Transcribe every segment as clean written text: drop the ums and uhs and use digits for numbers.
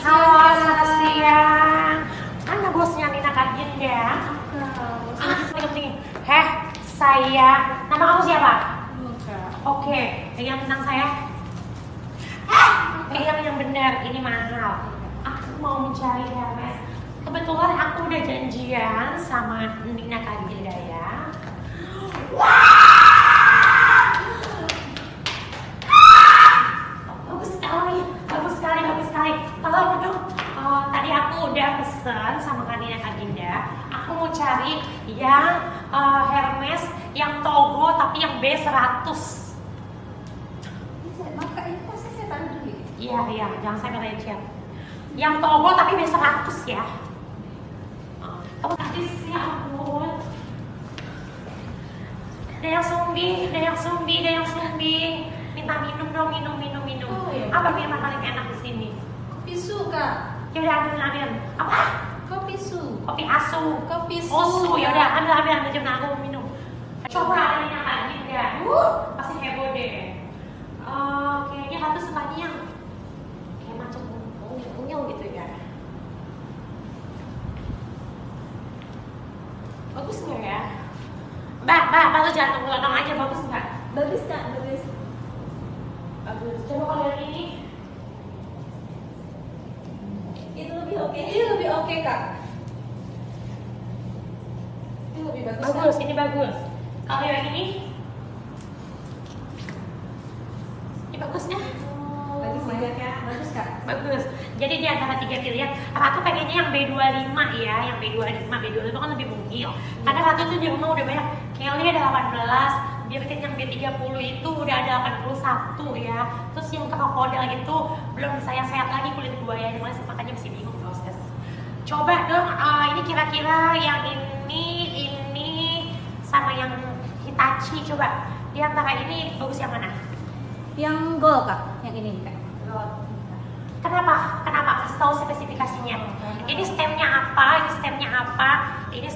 Halo, selamat siang. Mana bosnya Nina Kaginda? Heh, saya. Nama kamu siapa? Oke, pegang tentang saya. Pegang yang benar, ini mahal. Aku mau mencari Hermes. Kebetulan aku udah janjian sama Nina Kaginda ya. Bagus sekali. Tolong dong. Tadi aku udah pesen sama Nina Kaginda. Aku mau cari yang Hermes, yang Togo tapi yang B100. Maka ini pasti saya taruh dulu. Iya, jangan sampai lecet. Yang Togo tapi B100 ya. Kamu tadi sih, ya ampun. Ada yang sumbi. Minta minum dong, minum. Oh, iya. Apa minuman paling enak di sini? Kopi su, Kak. Yaudah ambil. Apa? Kopi su. Kopi asu. Kopi su. Osu, yaudah ambil jam aku minum. Coba ada Nina Kaginda. Pasti heboh deh. Kayaknya satu sukanya yang kayak macam unyil gitu ya. Bagus nggak ya? Mbak, lu jangan tunggu aja, bagus nggak? Bagus, Kak. Bagus. Coba kalau yang ini. Itu lebih oke. Ini lebih oke, Kak. Ini lebih bagus. Bagus, ini bagus. Kalau yang ini bagus ya? Bagus ya. Bagus, Kak. Bagus. Jadi di antara tiga pilihan, Ratu pengennya yang B25 ya, yang B25 kan lebih mungil. Karena Ratu tuh di rumah udah banyak. Kelly ada 18, dia bikin yang B30 itu udah ada 81 ya. Terus yang krokodil gitu belum saya sehat lagi kulit buayanya, makanya masih bingung proses. Coba dong, ini kira-kira yang ini sama yang Hitachi, coba di antara ini bagus yang mana? Yang gold, Kak. Yang ini, Kak. Kenapa? Kasih tahu spesifikasinya. Ini stemnya apa? Ini stemnya apa? Ini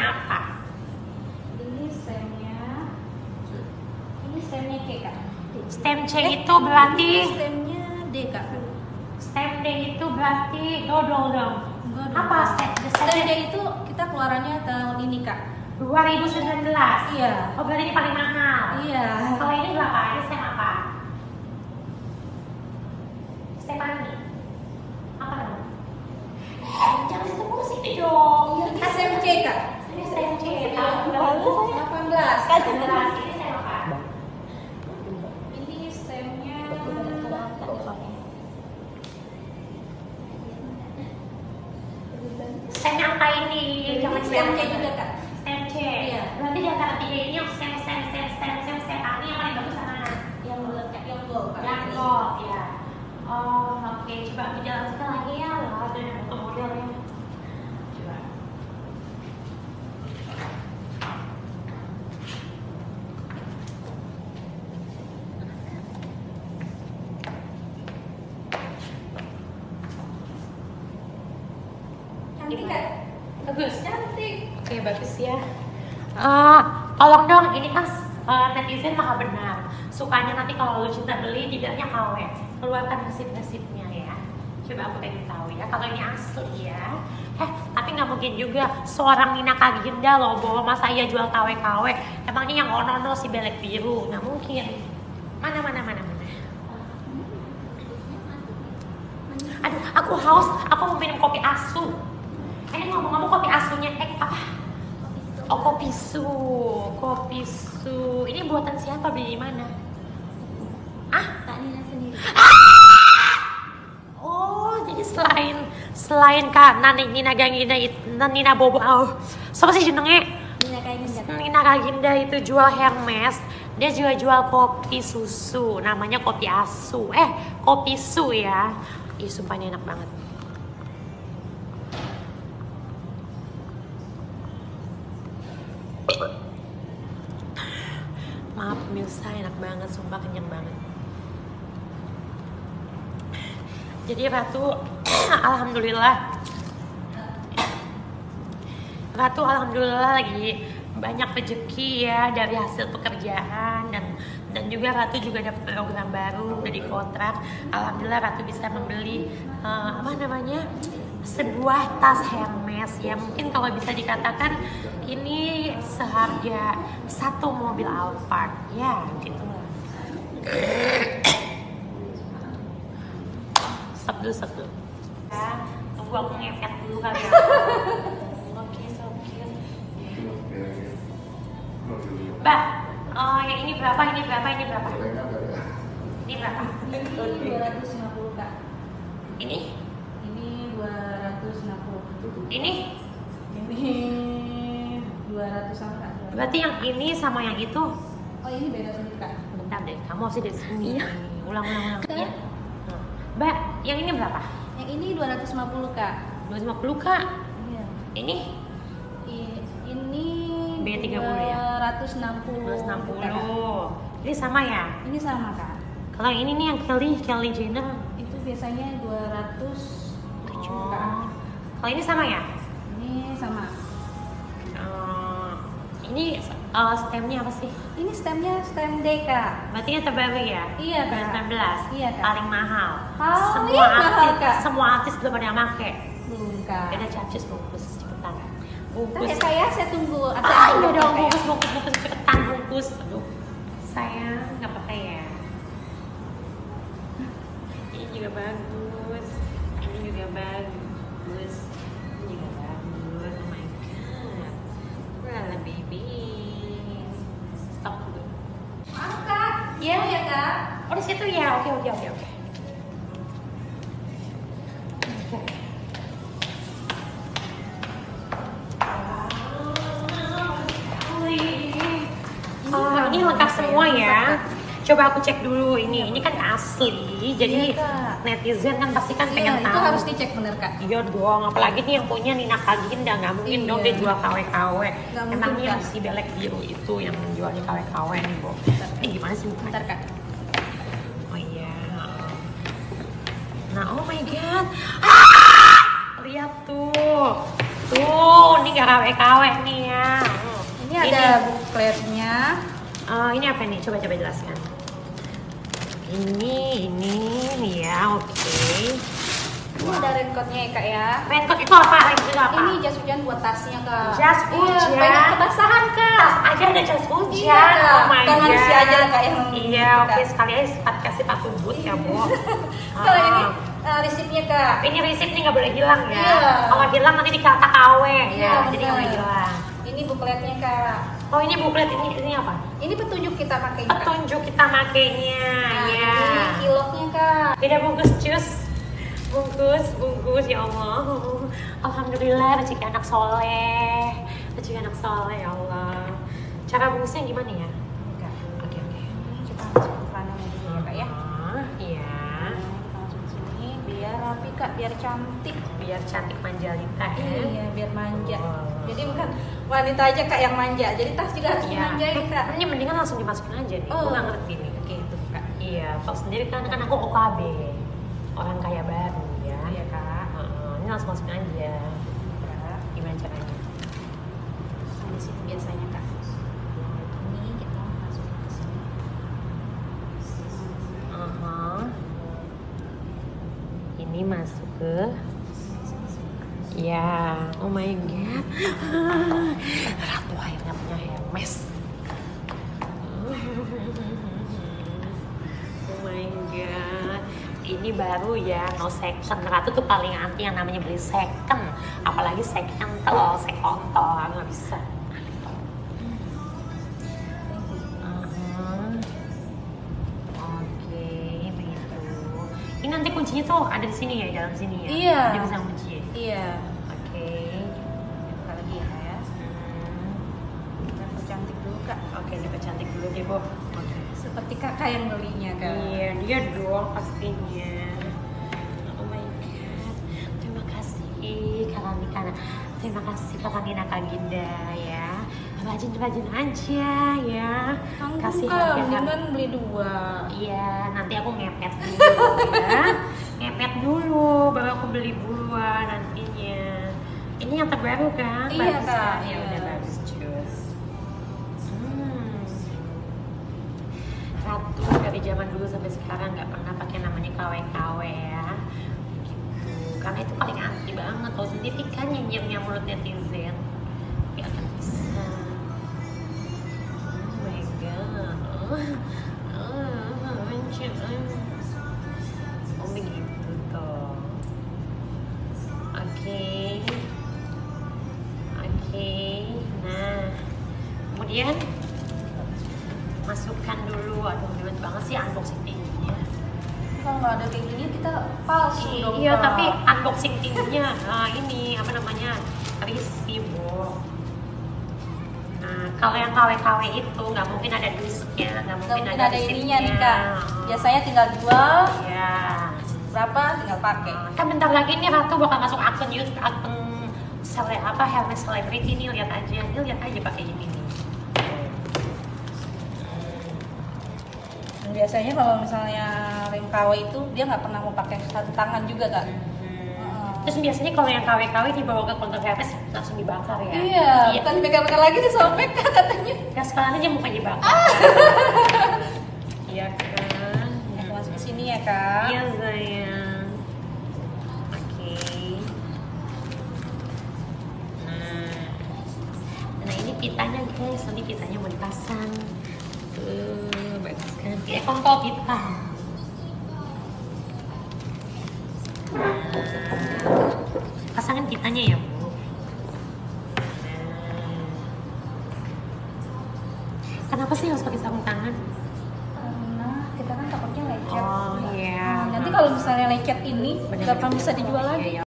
stemnya K, Kak. Stem C itu berarti Stemnya D, Kak. stem D itu berarti dodol dong. Dodol. Apa stem Stem D itu kita keluarannya tahun ini, Kak. 2019. Iya. Oh, berarti ini paling mahal. Iya. Kalau ini berapa? Ini stem apa? Stem ini. Apa namanya? Jangan ditunggu sini dong. Iya, stem C, Kak. Ini stem C. Tahun 18. 2019. Ini stem apa? Ini stemnya Stem apa ini? Jangan stem C juga, Kak. Stem C. Iya. Berarti di antara tiga ini yang stem ini yang paling bagus mana? Yang gold, Kak. Yang gold, Kak. Yang gold ya. Oh, oke. Coba aku jelaskan lagi ya. Ada yang foto modelnya. Coba. Cantik, Kak. Bagus. Cantik. Oke, bagus ya. Tolong dong, ini kan netizen maha benar. Sukanya nanti kalau lu cinta beli, dibilangnya KW. Keluarkan resip-resipnya ya. Coba aku pengen tahu ya, kalau ini asli ya. Tapi nggak mungkin juga seorang Nina Kaginda loh, bawa masa iya jual KW-KW. Emangnya yang ono si belek biru? Nggak mungkin. Mana. Aduh, aku haus. Aku mau minum kopi asu. Ngomong-ngomong kopi asunya, apa? Oh, kopi su. Ini buatan siapa, beli di mana? Kak Nina sendiri. Oh, jadi selain Kak Nina Kaginda, Nina Bobo, siapa sih jenengnya? Nina Kaginda itu jual Hermes, dia juga jual kopi susu, namanya kopi asu. Kopi su ya. Ih, sumpah ini enak banget. Maaf pemirsa, enak banget, sumpah kenyang banget. Jadi Ratu, alhamdulillah lagi banyak rezeki ya dari hasil pekerjaan Dan juga Ratu juga ada program baru, udah dikontrak. Alhamdulillah Ratu bisa membeli sebuah tas Hermes ya, mungkin kalau bisa dikatakan ini seharga satu mobil Alphard ya gitu. Stop dulu ya, tunggu aku ngefet dulu kali ya. Oke, so cute. Mbak, yang ini berapa? Ini berapa? Ini berapa? Ini berapa? Ini 250 Kak. Ini? Ini 260. Ini? Ini 200 sama Kak. Berarti yang ini sama yang itu? Oh ini beda sendiri Kak. Bentar deh, kamu harus dari sini. Iya. Ulang. Kak. Ya. Mbak, yang ini berapa? Yang ini 250 Kak. 250 Kak. Iya. Ini? Ini B30 ya? 260. 260. Ini sama ya? Ini sama Kak. Kalau yang ini nih yang Kylie Jenner. Itu biasanya 207 Kak. Kalau ini sama ya? Ini sama. Ini stemnya apa sih? Ini stemnya stem D Kak. Berarti yang terbaru ya? Iya, Kak. 2019. Iya, Kak. Paling mahal. Paling mahal, Kak. Semua artis belum ada yang pakai. Belum Kak. Kita capcus bungkus cepetan. Ntar ya Kak ya, saya tunggu. Iya dong, bungkus cepetan bungkus. Aduh, sayang, nggak apa-apa ya. Ini juga bagus. Ini juga bagus. Ini juga bagus. Oh my god. Rala baby. Stop dulu. Maaf Kak. Iya ya Kak. Oh di situ ya. Oke. Ini lengkap semua ya. Coba aku cek dulu ini kan asli. Jadi Iya, Kak. netizen kan pasti kan Iya, pengen itu tahu. harus dicek bener Kak. Iya dong, apalagi nih yang punya Nina Kaginda, nggak mungkin Iya. dong dia jual KW-KW. Nggak mungkin, Emangnya yang Kak. si belek biru itu yang jualnya KW-KW nih, Bo. Ini gimana sih bukan? Bentar Kak. Oh iya. Nah, oh my god. Lihat tuh. Tuh, ini nggak KW-KW nih ya. Ini ada bukletnya. Ini apa nih? Coba jelaskan. Ini nih ya, oke. Ini ada raincoatnya ya Kak ya. Raincoat itu apa? Raincoat itu apa? Ini jas hujan buat tasnya Kak. Jas Iya, hujan. pengen kebasahan Kak. Tas aja ada jas hujan. Iya, Kak. Oh my Kan god. manusia aja lah, Kak, yang Iya, gitu, oke Kak. sekali aja kasih pakai boot ya, Bu. Kalau ini resipnya Kak. Ini resip nih nggak boleh hilang ya. Iya. Kalau hilang nanti dikata KW Iya, ya. Jadi nggak boleh bener. hilang. Ini bukletnya Kak. Oh, ini buklet ini apa? Ini petunjuk kita pakai Kak. Petunjuk kita makainya. Nah, Ya. ini kiloknya Kak. Tidak bungkus jus. Bungkus ya Allah. Alhamdulillah rezeki anak soleh. Rezeki anak soleh ya Allah. Cara bungkusnya gimana ya? Kak. Oke. Kita masuk ke kanan dulu ya Kak ya. Iya. Kita masuk ke sini biar rapi Kak, biar cantik. Biar cantik manjalita ya. Iya, biar manja. Oh. Jadi bukan wanita aja Kak yang manja. Jadi tas juga harus dimanjain Kak. Ini mendingan langsung dimasukin aja nih. Oh. Gue nggak ngerti nih. Oke, itu Kak. Iya, kalau sendiri kan aku OKB, orang kaya baru ya. Iya Kak. Ini langsung masukin aja. Kak. Gimana caranya? Di sini biasanya Kak. Ini kita masukin ke sini. Ini masuk ke. Ya, oh my god. Ratu akhirnya punya Hermes. Oh my god. Ini baru ya, no second. Ratu tuh paling anti yang namanya beli second. Apalagi second tol, nggak bisa. Oke, begitu. Ini nanti kuncinya tuh ada di sini ya, dalam sini ya. Iya. Dia bisa kunci. Iya. Oke. Buka lagi ya Kak ya. Kita percantik dulu Kak. Oke, dipercantik dulu deh, Bo. Oke. Seperti kakak yang belinya Kak. Iya, dia dong pastinya. Oh my god. Terima kasih Kakak Nina. Terima kasih Kakak Nina Kaginda ya. Rajin-rajin aja ya. Kasih Kak, harga. mendingan beli 2. Iya, nanti aku ngepet dulu ya. Ngepet dulu, baru aku beli buruan nantinya. Ini yang terbaru kan? Iya, Bagus Kak. kan? Ya Iya. udah bagus, cus. Ratu dari zaman dulu sampai sekarang nggak pernah pakai namanya KW-KW ya, gitu. Karena itu paling anti banget. Tahu sendiri kan nyinyirnya mulut netizen, nggak akan bisa. Oh my god, oh begitu tuh. Oke, nah kemudian masukkan dulu. Aduh ribet banget sih unboxing tingginya. Kalau nggak ada kayak gini kita palsu dong. Iya, Kak. tapi unboxing tingginya ini apa namanya, risih bu. Nah kalau yang KW-KW itu nggak mungkin ada disknya, nggak Nggak mungkin mungkin ada ininya nih kak. resipnya. Biasanya tinggal jual, Ya. berapa tinggal pakai. Kan bentar lagi nih Ratu bakal masuk akun YouTube, akun Hermes Celebrity nih, lihat aja pakai ini nih. Dan biasanya kalau misalnya rem KW itu dia nggak pernah mau pakai sarung tangan juga kak. Terus biasanya kalau yang KW-KW dibawa ke konter Hermes langsung dibakar ya. Iya, bukan dipegang-pegang lagi disobek kan katanya. Ya sekalian aja muka dibakar. Iya kan. Aku masuk ke sini ya kak. Iya sayang. Oke. Nah ini pitanya guys, nanti pitanya mau dipasang. Tuh, bagus kan? Kayak kontol pita. Pasangin pitanya ya bu. Kenapa sih harus pakai sarung tangan? Karena kita kan takutnya lecet. Oh iya. Nanti kalau misalnya lecet ini nggak akan bisa dijual lagi.